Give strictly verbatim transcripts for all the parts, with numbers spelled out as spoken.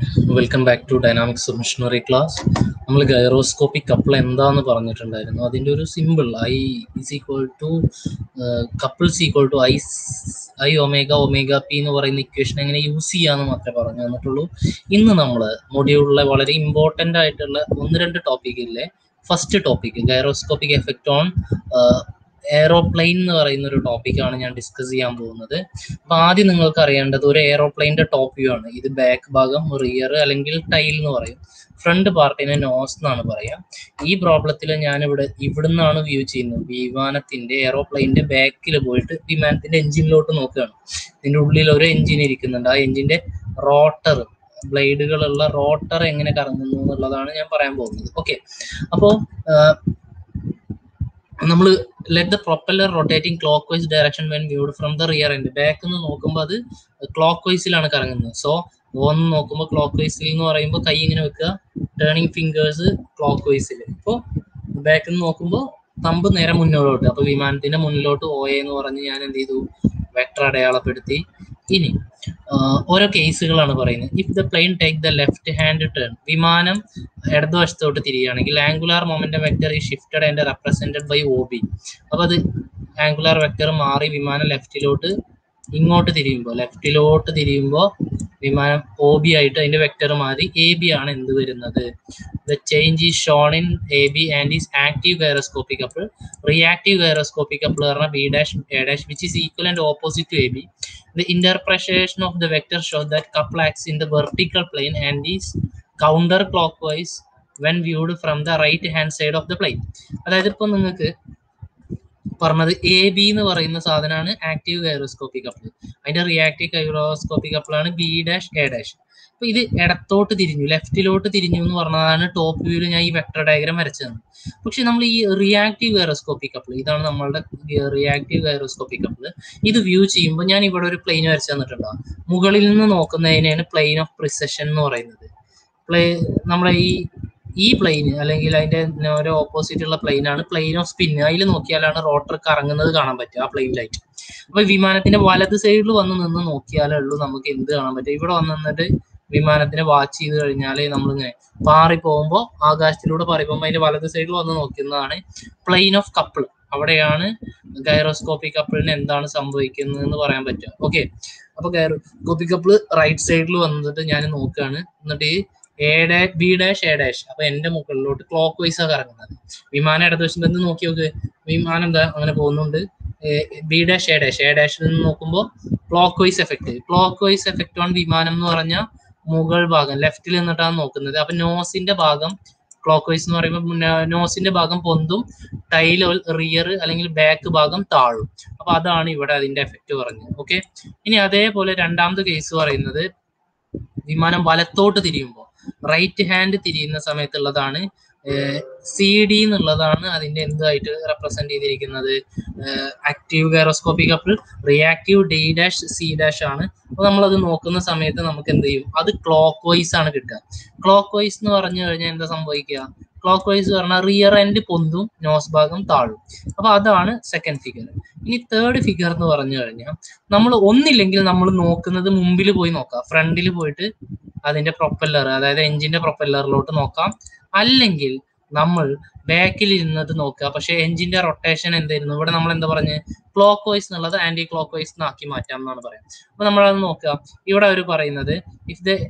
Welcome back to dynamics of machinery class. നമ്മൾ gyroscopic couple എന്താന്ന് പറഞ്ഞിട്ടുണ്ടായിരുന്നു. അതിൻ്റെ ഒരു simple I is equal to couples equal to I I omega omega P എന്ന് പറയുന്ന equation എങ്ങനെ യൂസ് ചെയ്യാമെന്ന് മാത്രമേ പറഞ്ഞു തന്നിട്ടുള്ളൂ. ഇന്ന് നമ്മൾ മൊഡ്യൂളിലെ വളരെ ഇമ്പോർട്ടൻ്റ് ആയിട്ടുള്ള ഒന്ന് രണ്ട് ടോപ്പിക്കില്ലേ, first topic gyroscopic effect on aeroplane എന്ന് പറയുന്ന ഒരു ടോപ്പിക്കാണ് ഞാൻ ഡിസ്കസ് ചെയ്യാൻ പോകുന്നത്. അപ്പൊ ആദ്യം നിങ്ങൾക്ക് അറിയേണ്ടത് ഒരു എയറോപ്ലെയിൻ്റെ ടോപ്പ് വ്യൂ ആണ്. ഇത് ബാക്ക് ഭാഗം, റിയർ അല്ലെങ്കിൽ ടൈൽ എന്ന് പറയും. ഫ്രണ്ട് പാർട്ടിനെ നോസ് എന്നാണ് പറയാം. ഈ പ്രോബ്ലത്തിൽ ഞാനിവിടെ ഇവിടുന്നാണ് വ്യൂ ചെയ്യുന്നത്. വിമാനത്തിന്റെ എയറോപ്ലെയിൻ്റെ ബാക്കിൽ പോയിട്ട് വിമാനത്തിന്റെ എഞ്ചിനിലോട്ട് നോക്കുകയാണ്. ഇതിന്റെ ഉള്ളിൽ ഒരു എഞ്ചിൻ ഇരിക്കുന്നുണ്ട്. ആ എഞ്ചിന്റെ റോട്ടർ, ബ്ലേഡുകളുള്ള റോട്ടർ എങ്ങനെ കറങ്ങുന്നു എന്നുള്ളതാണ് ഞാൻ പറയാൻ പോകുന്നത്. ഓക്കെ, അപ്പോൾ നമ്മൾ let the propeller rotating clockwise direction when viewed from the rear end. Back നിന്ന് നോക്കുമ്പോൾ അത് ക്ലോക്ക് വൈസിലാണ് കറങ്ങുന്നത്. സോ ഒന്ന് നോക്കുമ്പോൾ ക്ലോക്ക് വൈസിൽ എന്ന് പറയുമ്പോൾ കൈ ഇങ്ങനെ വെക്കുക, ടേണിംഗ് ഫിംഗേഴ്സ് ക്ലോക്ക് വൈസിൽ. ഇപ്പോൾ ബാക്കിൽ നിന്ന് നോക്കുമ്പോൾ തമ്പ് നേരെ മുന്നോട്ട്. അപ്പോൾ വിമാനത്തിന്റെ മുന്നിലോട്ട് ഓ എന്ന് പറഞ്ഞ് ഞാൻ എന്ത് ചെയ്തു, വെക്ടർ അടയാളപ്പെടുത്തി. ഇനി ഓരോ കേസുകളാണ് പറയുന്നത്. If the plane take the left hand turn, വിമാനം ഇടതുവശത്തോട്ട് തിരിയുകയാണെങ്കിൽ angular momentum vector is shifted and represented by O B. അപ്പോൾ അത് ആംഗുലാർ വെക്ടർ മാറി വിമാനം ലെഫ്റ്റിലോട്ട് ഇങ്ങോട്ട് തിരിയുമ്പോൾ ലെഫ്റ്റിലോട്ട് തിരിയുമ്പോൾ വിമാനം ഒ ബി ആയിട്ട് അതിന്റെ വെക്ടർ മാറി എ ബി ആണ് എന്ത് വരുന്നത്. The change is shown in A B and is active gyroscopic couple. Reactive gyroscopic couple പറഞ്ഞാൽ B dash A dash which is equal and opposite to A B. The interpretation of the vector shows that couple acts in the vertical plane and is counterclockwise when viewed from the right hand side of the plane. അതായത് ഇപ്പോൾ നിങ്ങൾക്ക് പറഞ്ഞത് A B എന്ന് പറയുന്ന സാധനമാണ് active gyroscopic couple, അതിന്റെ reactive gyroscopic couple ആണ് B dash A dash. അപ്പൊ ഇത് ഇടത്തോട്ട് തിരിഞ്ഞു, ലെഫ്റ്റിലോട്ട് തിരിഞ്ഞു എന്ന് പറഞ്ഞതാണ് ടോപ്പ് വ്യൂവിൽ ഞാൻ ഈ വെക്ടർ ഡയഗ്രാം വരച്ചത്. പക്ഷെ നമ്മൾ ഈ റിയാക്റ്റീവ് ഗൈറോസ്കോപ്പിക് കപ്പിൾ, ഇതാണ് നമ്മളുടെ റിയാക്റ്റീവ് ഗൈറോസ്കോപ്പിക് കപ്പിൾ. ഇത് വ്യൂ ചെയ്യുമ്പോൾ ഞാൻ ഇവിടെ ഒരു പ്ലെയിൻ വരച്ചു തന്നിട്ടുണ്ടാവും. മുകളിൽ നിന്ന് നോക്കുന്നതിനാണ് പ്ലെയിൻ ഓഫ് പ്രിസഷൻ എന്ന് പറയുന്നത്. പ്ലേ നമ്മളെ ഈ ഈ പ്ലെയിൻ അല്ലെങ്കിൽ അതിന്റെ ഒരു ഓപ്പോസിറ്റ് ഉള്ള പ്ലെയിൻ ആണ് പ്ലെയിൻ ഓഫ് സ്പിൻ. അതിൽ നോക്കിയാലാണ് റോട്ടർ കറങ്ങുന്നത് കാണാൻ പറ്റുക, ആ പ്ലെയിനിലായിട്ട്. അപ്പൊ വിമാനത്തിന്റെ വലത് സൈഡിൽ വന്ന് നിന്ന് നോക്കിയാലേ ഉള്ളൂ നമുക്ക് എന്ത് കാണാൻ പറ്റും. ഇവിടെ വന്ന് നിന്നിട്ട് വിമാനത്തിനെ വാച്ച് ചെയ്ത് കഴിഞ്ഞാല് നമ്മളിങ്ങനെ പാറി പോകുമ്പോൾ, ആകാശത്തിലൂടെ പാറി പോകുമ്പോൾ അതിന്റെ വലത് സൈഡിൽ വന്ന് നോക്കുന്നതാണ് പ്ലെയിൻ ഓഫ് കപ്പിൾ. അവിടെയാണ് ഗൈറോസ്കോപ്പിക് കപ്പിളിന് എന്താണ് സംഭവിക്കുന്നത് എന്ന് പറയാൻ പറ്റുക. ഓക്കെ, അപ്പൊ ഗൈറോസ്കോപ്പിക് കപ്പിൾ റൈറ്റ് സൈഡിൽ വന്നിട്ട് ഞാൻ നോക്കുകയാണ്. എന്നിട്ട് A dash B dash A dash, അപ്പൊ എന്റെ മുകളിലോട്ട് ക്ലോക്ക് വൈസ് ആണ് കറങ്ങുന്നത്. വിമാനം ഇടതുവശത്ത് നിന്ന് നോക്കി നോക്ക്, വിമാനം എന്താ അങ്ങനെ പോകുന്നുണ്ട്. B dash A dash A ഡാഷിൽ നിന്ന് നോക്കുമ്പോൾ clockwise effect. Clockwise effect ആണ് വിമാനം എന്ന് പറഞ്ഞാൽ മുകൾ ഭാഗം ലെഫ്റ്റിൽ നിന്നിട്ടാണ് നോക്കുന്നത്. അപ്പൊ നോസിന്റെ ഭാഗം ക്ലോക്ക് വൈസ് എന്ന് പറയുമ്പോൾ നോസിന്റെ ഭാഗം പൊന്തും, ടൈൽ റിയർ അല്ലെങ്കിൽ ബാക്ക് ഭാഗം താഴും. അപ്പൊ അതാണ് ഇവിടെ അതിന്റെ എഫക്ട് പറഞ്ഞത്. ഓക്കെ, ഇനി അതേപോലെ രണ്ടാമത്തെ കേസ് പറയുന്നത് വിമാനം വലത്തോട്ട് തിരിയുമ്പോൾ, റൈറ്റ് ഹാൻഡ് തിരിയുന്ന സമയത്തുള്ളതാണ് സി ഡി എന്നുള്ളതാണ് അതിന്റെ എന്തായിട്ട് റെപ്രസെന്റ് ചെയ്തിരിക്കുന്നത്. Active gyroscopic couple, reactive D dash C dash ആണ്. അപ്പൊ നമ്മളത് നോക്കുന്ന സമയത്ത് നമുക്ക് എന്ത് ചെയ്യും, അത് ക്ലോക്ക് വൈസ് ആണ് കിട്ടുക. ക്ലോക്ക് വൈസ് എന്ന് പറഞ്ഞു കഴിഞ്ഞാൽ എന്താ സംഭവിക്കുക, ക്ലോക്ക് വൈസ് പറഞ്ഞാൽ റിയർ എൻഡ് പൊന്തും, നോസ് ഭാഗം താഴും. അപ്പൊ അതാണ് സെക്കൻഡ് ഫിഗർ. ഇനി തേർഡ് ഫിഗർ എന്ന് പറഞ്ഞു കഴിഞ്ഞാൽ നമ്മൾ ഒന്നില്ലെങ്കിൽ നമ്മൾ നോക്കുന്നത് മുമ്പിൽ പോയി നോക്കാം, ഫ്രണ്ടിൽ പോയിട്ട് അതിന്റെ പ്രൊപ്പല്ലർ അതായത് എഞ്ചിന്റെ പ്രൊപ്പല്ലറിലോട്ട് നോക്കാം. അല്ലെങ്കിൽ നമ്മൾ ബാക്കിൽ ഇരുന്നിട്ട് നോക്കുക, പക്ഷെ എഞ്ചിന്റെ റൊട്ടേഷൻ എന്തായിരുന്നു, ഇവിടെ നമ്മൾ എന്താ പറഞ്ഞ് ക്ലോക്ക് വൈസ് എന്നുള്ളത് ആന്റി ക്ലോക്ക് വൈസ് ആക്കി മാറ്റാം എന്നാണ് പറയാം. അപ്പൊ നമ്മളത് നോക്കുക. ഇവിടെ അവർ പറയുന്നത് if the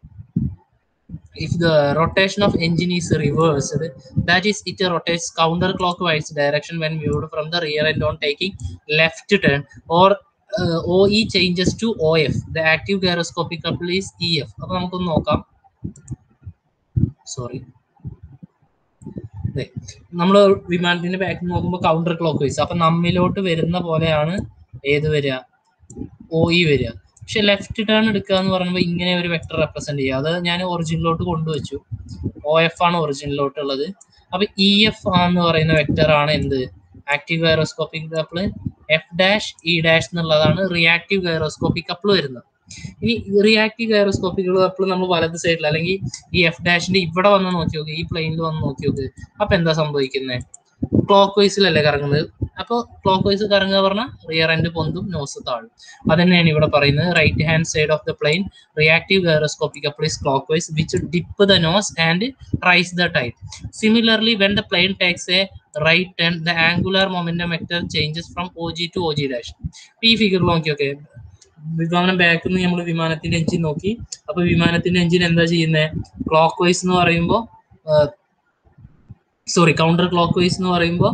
if the rotation of engine is reversed, that is it rotates counterclockwise direction when viewed from the rear end on taking left turn, or uh, O E changes to O F. The active gyroscopic couple is E F. അപ്പോൾ നമുക്ക് നോക്കാം. Sorry, നമ്മൾ വിമാനത്തിന്റെ back നോക്കുമ്പോൾ counter clock vice, അപ്പൊ നമ്മിലോട്ട് വരുന്ന പോലെയാണ് ഏത് വരിക, ഒ ഇ വരിക. പക്ഷെ ലെഫ്റ്റ് ടേൺ എടുക്കുക എന്ന് പറയുമ്പോൾ ഇങ്ങനെ ഒരു വെക്ടർ റെപ്രസെന്റ് ചെയ്യുക. അത് ഞാൻ ഒറിജിനിലോട്ട് കൊണ്ടുവച്ചു. ഒ എഫ് ആണ് ഒറിജിനിലോട്ടുള്ളത്. അപ്പൊ ഇ എഫ് എന്ന് പറയുന്ന വെക്ടർ ആണ് എന്ത്, active gyroscopic couple. F dash E dash എന്നുള്ളതാണ് റിയാക്റ്റീവ് ഗൈറോസ്കോപ്പിക് കപ്പിൾ വരുന്നത്. ഇനി റിയാക്റ്റീവ് ഗൈറോസ്കോപ്പിക് കപ്പിൾ നമ്മൾ വലത് സൈഡിൽ അല്ലെങ്കിൽ ഈ എഫ് ഡാഷിന്റെ ഇവിടെ വന്ന് നോക്കി നോക്ക്, ഈ പ്ലെയിനിൽ വന്ന് നോക്കി നോക്ക്. അപ്പൊ എന്താ സംഭവിക്കുന്നത്, ക്ലോക്ക് വൈസിലല്ലേ കറങ്ങുന്നത്. അപ്പോൾ ക്ലോക്ക് വൈസ് കറങ്ങുക പറഞ്ഞാൽ റിയർ എൻഡ് പൊന്തും നോസ് താഴും. അതന്നെയാണ് ഇവിടെ പറയുന്നത്. Right hand side of the plane reactive gyroscopic couple is clockwise which dip the nose and rise the tail. Similarly when the plane takes a right turn the angular momentum vector changes from O G to O G dash. ഈ figure നോക്കിയൊക്കെ വിമാനം ബാക്കിൽ നിന്ന് നമ്മൾ വിമാനത്തിന്റെ engine നോക്കി. അപ്പൊ വിമാനത്തിന്റെ എഞ്ചിൻ എന്താ ചെയ്യുന്നത്? ക്ലോക്ക് വൈസ് എന്ന് പറയുമ്പോൾ സോറി കൗണ്ടർ ക്ലോക്ക് വൈസ് എന്ന് പറയുമ്പോൾ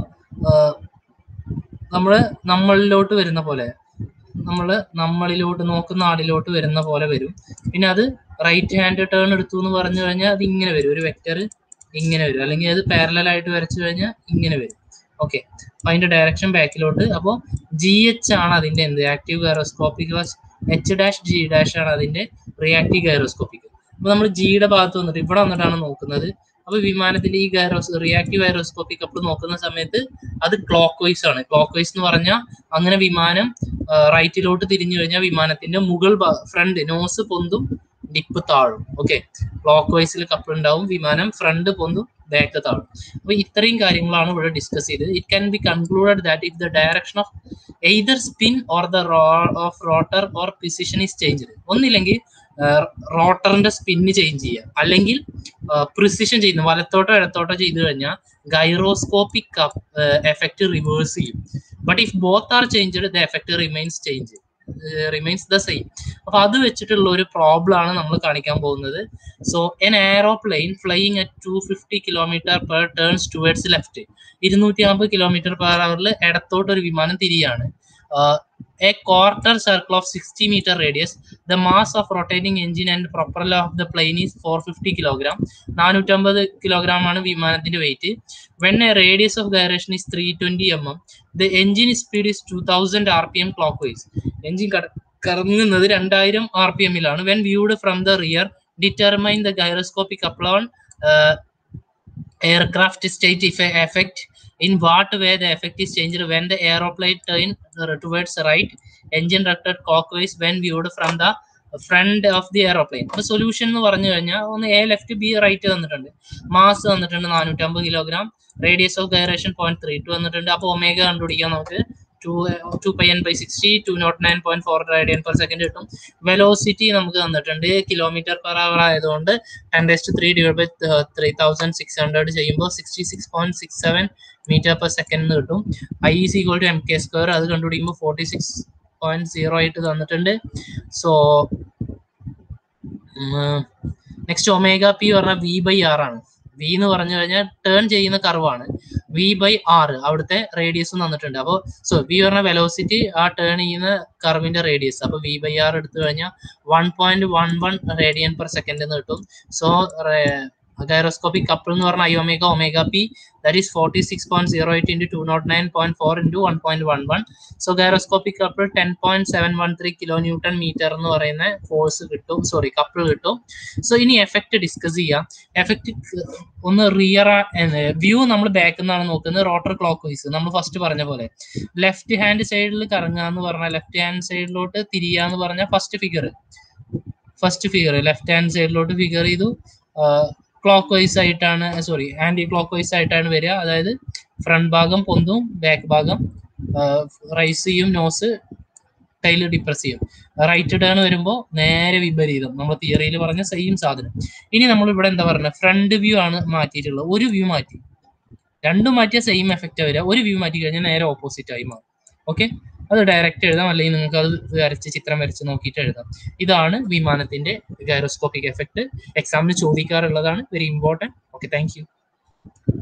നമ്മള് നമ്മളിലോട്ട് വരുന്ന പോലെ, നമ്മള് നമ്മളിലോട്ട് നോക്കുന്ന ആളിലോട്ട് വരുന്ന പോലെ വരും. പിന്നെ അത് റൈറ്റ് ഹാൻഡ് ടേൺ എടുത്തു എന്ന് പറഞ്ഞു കഴിഞ്ഞാൽ അത് ഇങ്ങനെ വരും, ഒരു വെക്ടർ ഇങ്ങനെ വരും. അല്ലെങ്കിൽ അത് പാരലൽ ആയിട്ട് വരച്ചു കഴിഞ്ഞാൽ ഇങ്ങനെ വരും. ഓക്കെ, അപ്പൊ അതിന്റെ ഡയറക്ഷൻ ബാക്കിലോട്ട്. അപ്പോൾ ജി എച്ച് ആണ് അതിന്റെ എന്ത് active gyroscopic, H dash G dash ആണ് അതിന്റെ റിയാക്റ്റീവ് ഗൈറോസ്കോപ്പിക്. അപ്പൊ നമ്മൾ ജിയുടെ ഭാഗത്ത് വന്നിട്ട് ഇവിടെ വന്നിട്ടാണ് നോക്കുന്നത്. അപ്പൊ വിമാനത്തിന്റെ ഈ ഗൈറോസ് റിയാക്റ്റീവ് ഗൈറോസ്കോപ്പിക് കപ്പിൾ നോക്കുന്ന സമയത്ത് അത് ക്ലോക്ക് വൈസ് ആണ്. ക്ലോക്ക് വൈസ് എന്ന് പറഞ്ഞാൽ അങ്ങനെ വിമാനം റൈറ്റിലോട്ട് തിരിഞ്ഞു കഴിഞ്ഞാൽ വിമാനത്തിന്റെ മുകൾ ഫ്രണ്ട് നോസ് പൊന്തും ഡിപ്പ് താഴും. ഓക്കെ, ക്ലോക്ക് വൈസിൽ കപ്പിൾ ഉണ്ടാവും, വിമാനം ഫ്രണ്ട് പൊന്തും ബാക്ക് താഴും. അപ്പൊ ഇത്രയും കാര്യങ്ങളാണ് ഇവിടെ ഡിസ്കസ് ചെയ്തത്. It can be concluded that if the direction of either spin or the of rotor or position is changed, ഒന്നില്ലെങ്കിൽ റോട്ടറിന്റെ സ്പിന്ന് ചേഞ്ച് ചെയ്യുക, അല്ലെങ്കിൽ പ്രിസിഷൻ ചെയ്യുന്ന വലത്തോട്ടോ ഇടത്തോട്ടോ ചെയ്തു കഴിഞ്ഞാൽ ഗൈറോസ്കോപ്പിക് എഫക്ട് റിവേഴ്സ് ചെയ്യും. But if both are changed the effect remains change remains the same. അപ്പൊ അത് വെച്ചിട്ടുള്ള ഒരു പ്രോബ്ലം ആണ് നമ്മൾ കാണിക്കാൻ പോകുന്നത്. So an aeroplane flying at two fifty kilometre per turns towards left, ഇരുന്നൂറ്റി അമ്പത് കിലോമീറ്റർ പെർ അവറിൽ ഇടത്തോട്ട് ഒരു വിമാനം തിരിയാണ്. A quarter circle of sixty meter radius. The mass of rotating engine and propeller of the plane is four hundred fifty kilogram. നാനൂറ്റി അമ്പത് kilogram ആണ് വിമാനത്തിന്റെ weight. When a radius of gyration is three hundred twenty millimeters, the engine speed is two thousand R P M clockwise. Engine കറങ്ങുന്നത് രണ്ടായിരം R P എമ്മിലാണ്. When viewed from the rear, determine the gyroscopic couple on uh, aircraft state if a effect. In what way the effect is changed when the aeroplane turn towards right, engine rotated clockwise when viewed from the front of the aeroplane. അപ്പോൾ solution എന്ന് പറഞ്ഞു കഴിഞ്ഞാൽ ഒന്ന് A left B right തന്നിട്ടുണ്ട്, mass തന്നിട്ടുണ്ട് നാനൂറ്റി അമ്പത് kilogram, radius of gyration point three two തന്നിട്ടുണ്ട്. അപ്പോൾ ഒമേഗ കണ്ടുപിടിക്കാൻ നമുക്ക് two pi N by sixty two nought nine point four radian per second കിട്ടും. വെലോസിറ്റി നമുക്ക് തന്നിട്ടുണ്ട് കിലോമീറ്റർ പെർ അവർ ആയതുകൊണ്ട് ten raise to three divide by three thousand six hundred ചെയ്യുമ്പോൾ sixty six point six seven metre per second കിട്ടും. I is equal to M K square, അത് കണ്ടുപിടിക്കുമ്പോൾ forty six point zero ആയിട്ട് തന്നിട്ടുണ്ട്. So next omega P പറഞ്ഞാൽ V by R ആണ്. V എന്ന് പറഞ്ഞു കഴിഞ്ഞാൽ ടേൺ ചെയ്യുന്ന കർവാണ്. വി ബൈ ആർ അവിടുത്തെ റേഡിയസും തന്നിട്ടുണ്ട്. അപ്പോൾ സോ വി പറഞ്ഞ വെലോസിറ്റി ആ ടേൺ ചെയ്യുന്ന കർവിന്റെ റേഡിയസ്. അപ്പോൾ വി ബൈ ആർ എടുത്തു കഴിഞ്ഞാൽ one point one one radian per second എന്ന് കിട്ടും. സോ ഗൈറോസ്കോപ്പിക് കപ്പിൾ എന്ന് പറഞ്ഞാൽ I omega omega P that is forty-six point zero eight into two oh nine point four into one point one one. So gyroscopic couple ten point seven one three kilonewton meter എന്ന് പറയുന്ന force കിട്ടും, sorry couple കിട്ടും. So ഇനി effect discuss ചെയ്യാം. Effect ഒന്ന് rear view നമ്മൾ ബാക്കിൽ നിന്നാണ് നോക്കുന്നത്. റോട്ടർ ക്ലോക്ക് വൈസ് നമ്മൾ ഫസ്റ്റ് പറഞ്ഞ പോലെ ലെഫ്റ്റ് ഹാൻഡ് സൈഡിൽ കറങ്ങുക എന്ന് പറഞ്ഞാൽ ലെഫ്റ്റ് ഹാൻഡ് സൈഡിലോട്ട് തിരിയുക എന്ന് പറഞ്ഞാൽ first figure first figure left hand സൈഡിലോട്ട് ഫിഗർ ചെയ്തു. ക്ലോക്ക് വൈസ് ആയിട്ടാണ് സോറി ആന്റി ക്ലോക്ക് വൈസ് ആയിട്ടാണ് വരിക. അതായത് ഫ്രണ്ട് ഭാഗം പൊന്തും ബാക്ക് ഭാഗം റൈസ് ചെയ്യും, നോസ് ടൈല് ഡിപ്രസ് ചെയ്യും. റൈറ്റ് ടേൺ വരുമ്പോൾ നേരെ വിപരീതം, നമ്മൾ തിയറിയിൽ പറഞ്ഞ സെയിം സാധനം. ഇനി നമ്മൾ ഇവിടെ എന്താ പറയുക, ഫ്രണ്ട് വ്യൂ ആണ് മാറ്റിയിട്ടുള്ളത്. ഒരു വ്യൂ മാറ്റി, രണ്ടും മാറ്റിയ സെയിം എഫക്റ്റ് വരിക. ഒരു വ്യൂ മാറ്റി കഴിഞ്ഞാൽ നേരെ ഓപ്പോസിറ്റ് ആയി മാറും. ഓക്കെ, അത് ഡയറക്റ്റ് എഴുതാം, അല്ലെങ്കിൽ നിങ്ങൾക്ക് അത് വരച്ച് ചിത്രം വരച്ച് നോക്കിയിട്ട് എഴുതാം. ഇതാണ് വിമാനത്തിന്റെ ഗൈറോസ്കോപ്പിക് എഫക്ട്. എക്സാമിന് ചോദിക്കാറുള്ളതാണ്, very important. Okay, thank U.